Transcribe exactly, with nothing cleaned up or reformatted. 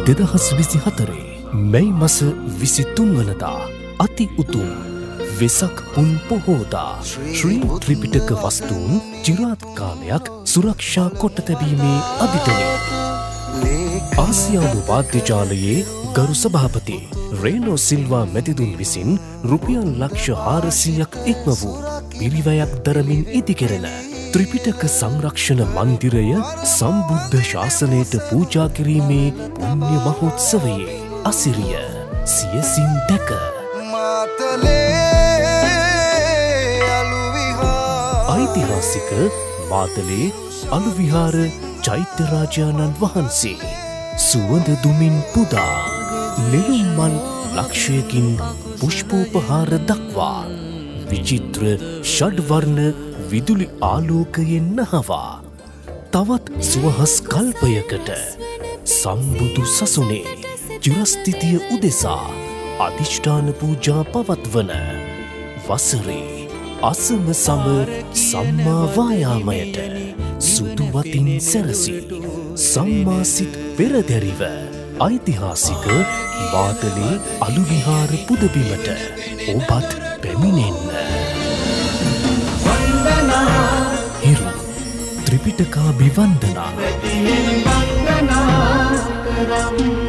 දෙදහස් විසිහතරේ මැයි මස විසිතුන් වනදා අති උතුම් වෙසක් පුන් පොහෝදා ශ්‍රී ත්‍රිපිටක වස්තුන් චිරාත් කාලයක් සුරක්ෂා කොට තැබීමේ අදිටනේ ආසියානු වාද්‍යජාලයේ ගරු සභාපති රේනෝ සිල්වා මැතිතුන් විසින් රුපියල් ලක්ෂ හාරසීයක් ඉක්ම වූ පිරිවැයක් දරමින් ඉදිකෙරෙන ත්‍රිපිටක සංරක්ෂණ මන්දිරය සම්බුද්ධ ශාසනයට පූජා කිරීමේ පුණ්‍ය මහෝත්සවයේ අසිරිය සියසින් දැක ඓතිහාසික මාතලේ අලුවිහාර චෛත්‍යරාජාණන් වහන්සේ සුවඳ දුමින් පුදා නෙළුම් මල් ලක්ෂයකින් පුෂ්පෝපහාර දක්වා විචිත්‍ර ෂඩ්වර්ණ විදුලි ආලෝකයෙන් නහවා තවත් සුවහස් කල්පයකට සම්බුදු සසුනේ චිරස්ථිතිය උදෙසා අධිෂ්ඨාන පූජා පවත්වන වසරේ අසම සම සම්මා වායාමයට සුදු වතින් සැරසි සම්මාසිත පෙරදැරිව ඓතිහාසික මාතලේ අලුවිහාර පුදබිමට ඔබත් පැමිණෙන්න. හිරු ත්‍රිපිටකාභිවන්දනා